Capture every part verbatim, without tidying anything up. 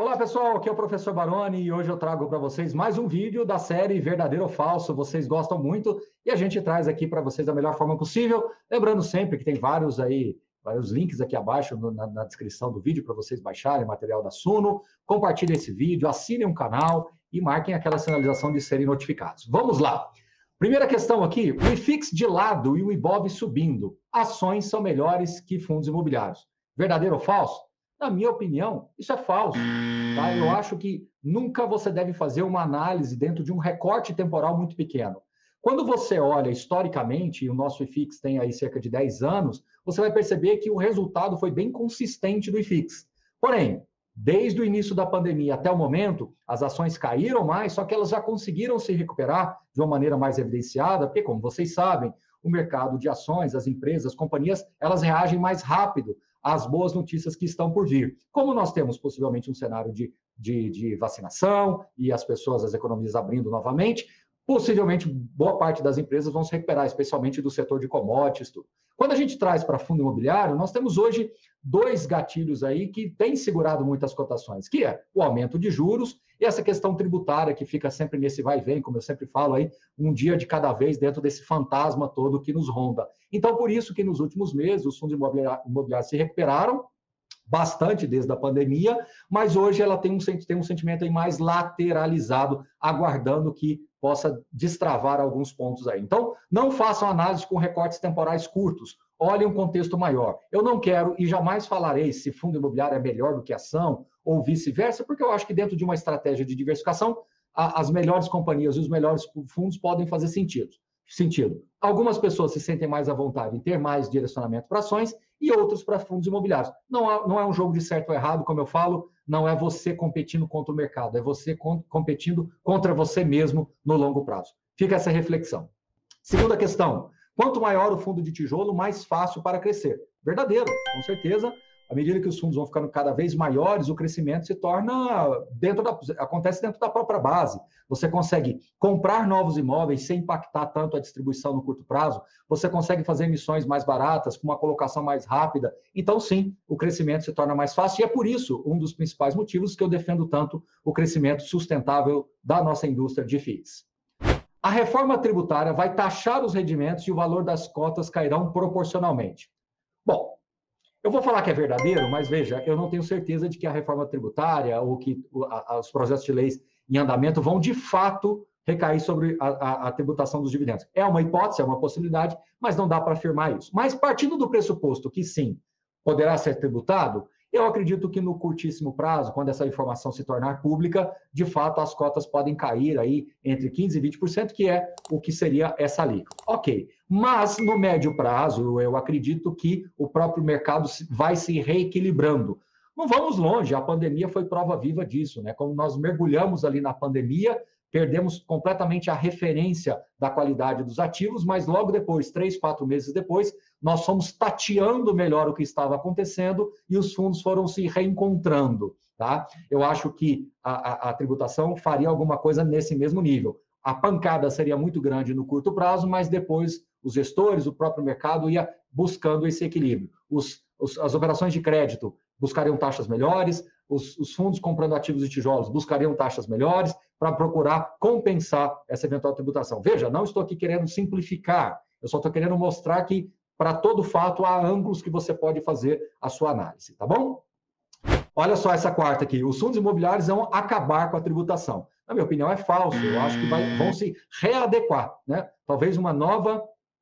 Olá, pessoal, aqui é o professor Baroni e hoje eu trago para vocês mais um vídeo da série Verdadeiro ou Falso. Vocês gostam muito e a gente traz aqui para vocês da melhor forma possível. Lembrando sempre que tem vários aí, vários links aqui abaixo no, na, na descrição do vídeo para vocês baixarem material da Suno. Compartilhem esse vídeo, assinem o canal e marquem aquela sinalização de serem notificados. Vamos lá! Primeira questão aqui, o I F I X de lado e o Ibov subindo. Ações são melhores que fundos imobiliários. Verdadeiro ou falso? Na minha opinião, isso é falso. Tá? Eu acho que nunca você deve fazer uma análise dentro de um recorte temporal muito pequeno. Quando você olha historicamente, e o nosso I F I X tem aí cerca de dez anos, você vai perceber que o resultado foi bem consistente do I F I X. Porém, desde o início da pandemia até o momento, as ações caíram mais, só que elas já conseguiram se recuperar de uma maneira mais evidenciada, porque, como vocês sabem, o mercado de ações, as empresas, as companhias, elas reagem mais rápido às boas notícias que estão por vir. Como nós temos possivelmente um cenário de, de, de vacinação e as pessoas, as economias abrindo novamente, possivelmente boa parte das empresas vão se recuperar, especialmente do setor de commodities. Tudo. Quando a gente traz para fundo imobiliário, nós temos hoje dois gatilhos aí que têm segurado muitas cotações, que é o aumento de juros e essa questão tributária que fica sempre nesse vai e vem, como eu sempre falo aí, um dia de cada vez dentro desse fantasma todo que nos ronda. Então, por isso que nos últimos meses os fundos imobiliários se recuperaram bastante desde a pandemia, mas hoje ela tem um, tem um sentimento aí mais lateralizado, aguardando que possa destravar alguns pontos aí. Então, não façam análise com recortes temporais curtos, olhem um contexto maior. Eu não quero e jamais falarei se fundo imobiliário é melhor do que ação ou vice-versa, porque eu acho que dentro de uma estratégia de diversificação, a, as melhores companhias e os melhores fundos podem fazer sentido. sentido. Algumas pessoas se sentem mais à vontade em ter mais direcionamento para ações e outros para fundos imobiliários. Não é, não é um jogo de certo ou errado, como eu falo, não é você competindo contra o mercado, é você competindo contra você mesmo no longo prazo. Fica essa reflexão. Segunda questão, quanto maior o fundo de tijolo, mais fácil para crescer. Verdadeiro, com certeza. À medida que os fundos vão ficando cada vez maiores, o crescimento se torna dentro da, acontece dentro da própria base. Você consegue comprar novos imóveis sem impactar tanto a distribuição no curto prazo. Você consegue fazer emissões mais baratas, com uma colocação mais rápida. Então, sim, o crescimento se torna mais fácil. E é por isso um dos principais motivos que eu defendo tanto o crescimento sustentável da nossa indústria de F I Is. A reforma tributária vai taxar os rendimentos e o valor das cotas cairão proporcionalmente. Bom, eu vou falar que é verdadeiro, mas veja, eu não tenho certeza de que a reforma tributária ou que os projetos de leis em andamento vão, de fato, recair sobre a, a, a tributação dos dividendos. É uma hipótese, é uma possibilidade, mas não dá para afirmar isso. Mas partindo do pressuposto que sim, poderá ser tributado, eu acredito que no curtíssimo prazo, quando essa informação se tornar pública, de fato as cotas podem cair aí entre quinze por cento e vinte por cento, que é o que seria essa alíquota. Ok, mas no médio prazo eu acredito que o próprio mercado vai se reequilibrando. Não vamos longe, a pandemia foi prova viva disso, né? Como nós mergulhamos ali na pandemia, perdemos completamente a referência da qualidade dos ativos, mas logo depois, três, quatro meses depois, nós fomos tateando melhor o que estava acontecendo e os fundos foram se reencontrando. Tá? Eu acho que a, a, a tributação faria alguma coisa nesse mesmo nível. A pancada seria muito grande no curto prazo, mas depois os gestores, o próprio mercado ia buscando esse equilíbrio. Os, os, as operações de crédito buscariam taxas melhores, os, os fundos comprando ativos de tijolos buscariam taxas melhores para procurar compensar essa eventual tributação. Veja, não estou aqui querendo simplificar, eu só estou querendo mostrar que, para todo fato, há ângulos que você pode fazer a sua análise, tá bom? Olha só essa quarta aqui, os fundos imobiliários vão acabar com a tributação. Na minha opinião, é falso, eu acho que vai, vão se readequar, né? Talvez uma nova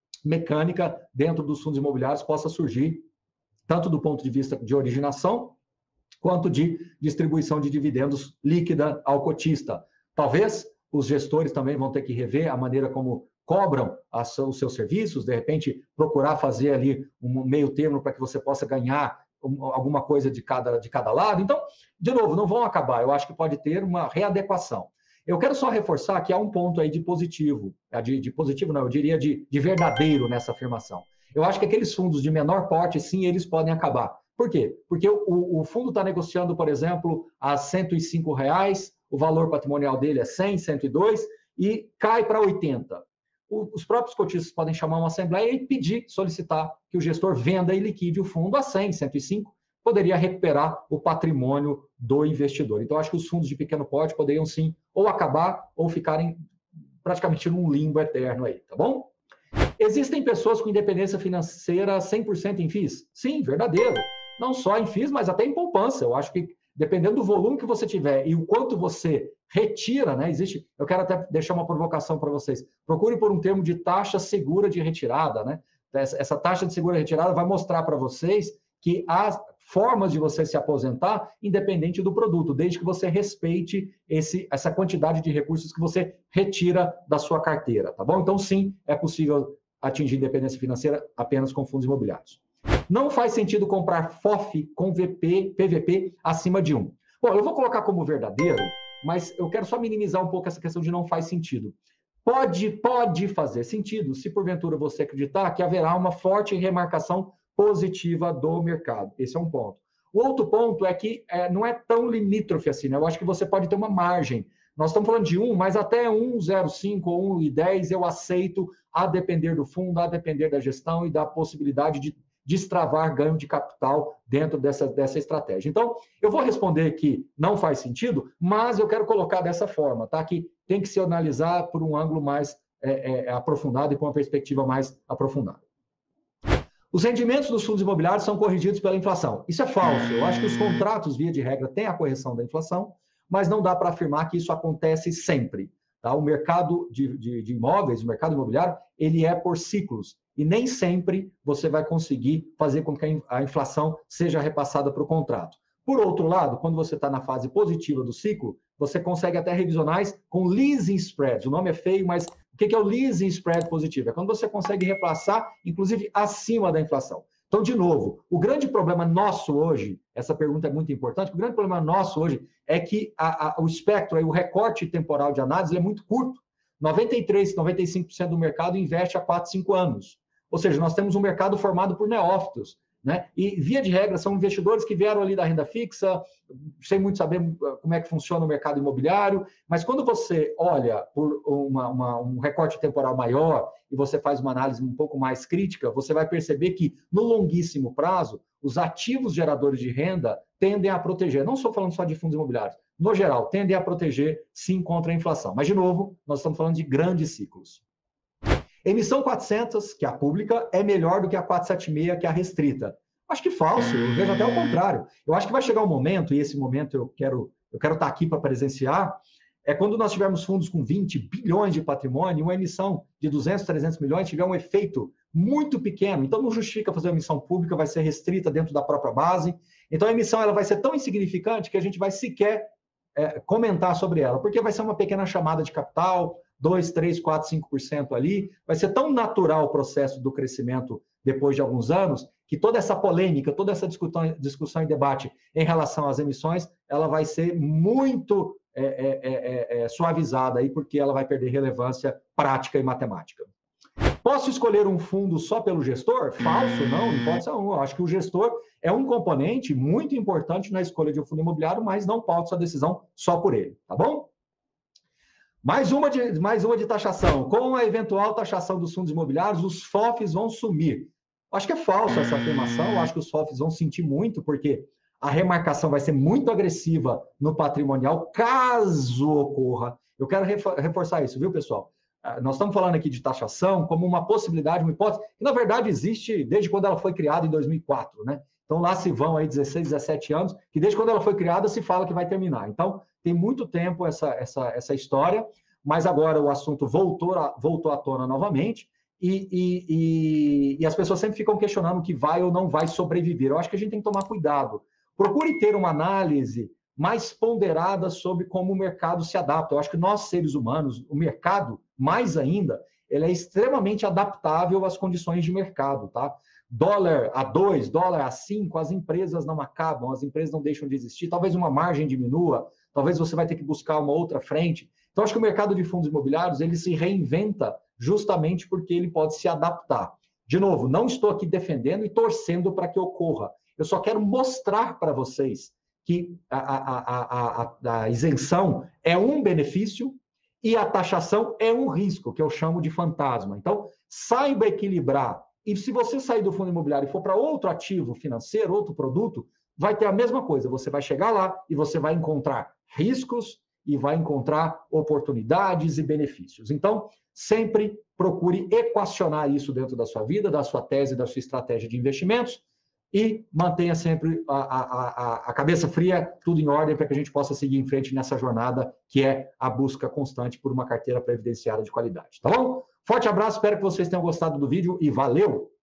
mecânica dentro dos fundos imobiliários possa surgir, tanto do ponto de vista de originação, quanto de distribuição de dividendos líquida ao cotista. Talvez os gestores também vão ter que rever a maneira como cobram os seus serviços, de repente procurar fazer ali um meio termo para que você possa ganhar alguma coisa de cada, de cada lado. Então, de novo, não vão acabar, eu acho que pode ter uma readequação. Eu quero só reforçar que há um ponto aí de positivo, de, de positivo não, eu diria de, de verdadeiro nessa afirmação. Eu acho que aqueles fundos de menor porte, sim, eles podem acabar. Por quê? Porque o, o fundo está negociando, por exemplo, a cento e cinco reais, o valor patrimonial dele é cem, cento e dois, e cai para oitenta. Os próprios cotistas podem chamar uma assembleia e pedir, solicitar que o gestor venda e liquide o fundo a cem, cento e cinco, poderia recuperar o patrimônio do investidor. Então, acho que os fundos de pequeno porte poderiam sim ou acabar ou ficarem praticamente num limbo eterno aí, tá bom? Existem pessoas com independência financeira cem por cento em F I Is? Sim, verdadeiro. Não só em F I Is, mas até em poupança. Eu acho que dependendo do volume que você tiver e o quanto você retira, né? Existe. Eu quero até deixar uma provocação para vocês. Procure por um termo de taxa segura de retirada, né? Essa taxa de segura de retirada vai mostrar para vocês que há formas de você se aposentar independente do produto, desde que você respeite esse, essa quantidade de recursos que você retira da sua carteira, tá bom? Então, sim, é possível atingir independência financeira apenas com fundos imobiliários. Não faz sentido comprar F O F com V P, P V P acima de um. Bom, eu vou colocar como verdadeiro, mas eu quero só minimizar um pouco essa questão de não faz sentido. Pode, pode fazer sentido se porventura você acreditar que haverá uma forte remarcação positiva do mercado. Esse é um ponto. O outro ponto é que é, não é tão limítrofe assim, né? Eu acho que você pode ter uma margem. Nós estamos falando de um, mas até um vírgula zero cinco ou um vírgula dez eu aceito, a depender do fundo, a depender da gestão e da possibilidade de destravar ganho de capital dentro dessa, dessa estratégia. Então, eu vou responder que não faz sentido, mas eu quero colocar dessa forma, tá? Que tem que se analisar por um ângulo mais é, é, aprofundado e com uma perspectiva mais aprofundada. Os rendimentos dos fundos imobiliários são corrigidos pela inflação. Isso é falso. Eu acho que os contratos, via de regra, têm a correção da inflação, mas não dá para afirmar que isso acontece sempre. Tá? O mercado de, de, de imóveis, o mercado imobiliário, ele é por ciclos. E nem sempre você vai conseguir fazer com que a inflação seja repassada para o contrato. Por outro lado, quando você está na fase positiva do ciclo, você consegue até revisionais com leasing spreads. O nome é feio, mas o que é o leasing spread positivo? É quando você consegue repassar, inclusive, acima da inflação. Então, de novo, o grande problema nosso hoje, essa pergunta é muito importante, o grande problema nosso hoje é que a, a, o espectro, o recorte temporal de análise é muito curto. noventa e três, noventa e cinco por cento do mercado investe há quatro, cinco anos. Ou seja, nós temos um mercado formado por neófitos. Né? E, via de regra, são investidores que vieram ali da renda fixa, sem muito saber como é que funciona o mercado imobiliário, mas quando você olha por uma, uma, um recorte temporal maior e você faz uma análise um pouco mais crítica, você vai perceber que, no longuíssimo prazo, os ativos geradores de renda tendem a proteger, não estou falando só de fundos imobiliários, no geral, tendem a proteger, sim, contra a inflação. Mas, de novo, nós estamos falando de grandes ciclos. Emissão quatrocentos, que é a pública, é melhor do que a quatrocentos e setenta e seis, que é a restrita. Acho que falso, eu vejo até o contrário. Eu acho que vai chegar um momento, e esse momento eu quero, eu quero estar aqui para presenciar, é quando nós tivermos fundos com vinte bilhões de patrimônio, uma emissão de duzentos, trezentos milhões tiver um efeito muito pequeno. Então, não justifica fazer uma emissão pública, vai ser restrita dentro da própria base. Então, a emissão ela vai ser tão insignificante que a gente vai sequer é, comentar sobre ela, porque vai ser uma pequena chamada de capital, dois, três, quatro, cinco por cento ali, vai ser tão natural o processo do crescimento depois de alguns anos, que toda essa polêmica, toda essa discussão, discussão e debate em relação às emissões, ela vai ser muito é, é, é, é, suavizada, aí, porque ela vai perder relevância prática e matemática. Posso escolher um fundo só pelo gestor? Falso, não, não pode ser um. Eu acho que o gestor é um componente muito importante na escolha de um fundo imobiliário, mas não pauta sua decisão só por ele, tá bom? Mais uma, de, mais uma de taxação. Com a eventual taxação dos fundos imobiliários, os F O Fs vão sumir. Acho que é falsa essa afirmação. Acho que os F O Fs vão sentir muito, porque a remarcação vai ser muito agressiva no patrimonial, caso ocorra. Eu quero reforçar isso, viu, pessoal? Nós estamos falando aqui de taxação como uma possibilidade, uma hipótese, que na verdade existe desde quando ela foi criada em dois mil e quatro, né? Então lá se vão aí dezesseis, dezessete anos, que desde quando ela foi criada se fala que vai terminar. Então, tem muito tempo essa, essa, essa história, mas agora o assunto voltou, a, voltou à tona novamente e, e, e, e as pessoas sempre ficam questionando que vai ou não vai sobreviver. Eu acho que a gente tem que tomar cuidado. Procure ter uma análise mais ponderada sobre como o mercado se adapta. Eu acho que nós, seres humanos, o mercado, mais ainda, ele é extremamente adaptável às condições de mercado, tá? Dólar a dois, dólar a cinco, as empresas não acabam, as empresas não deixam de existir, talvez uma margem diminua, talvez você vai ter que buscar uma outra frente. Então, acho que o mercado de fundos imobiliários, ele se reinventa justamente porque ele pode se adaptar. De novo, não estou aqui defendendo e torcendo para que ocorra. Eu só quero mostrar para vocês que a, a, a, a, a isenção é um benefício e a taxação é um risco, que eu chamo de fantasma. Então, saiba equilibrar. E se você sair do fundo imobiliário e for para outro ativo financeiro, outro produto, vai ter a mesma coisa. Você vai chegar lá e você vai encontrar riscos e vai encontrar oportunidades e benefícios. Então, sempre procure equacionar isso dentro da sua vida, da sua tese, da sua estratégia de investimentos e mantenha sempre a, a, a cabeça fria, tudo em ordem, para que a gente possa seguir em frente nessa jornada que é a busca constante por uma carteira previdenciária de qualidade. Tá bom? Forte abraço, espero que vocês tenham gostado do vídeo e valeu!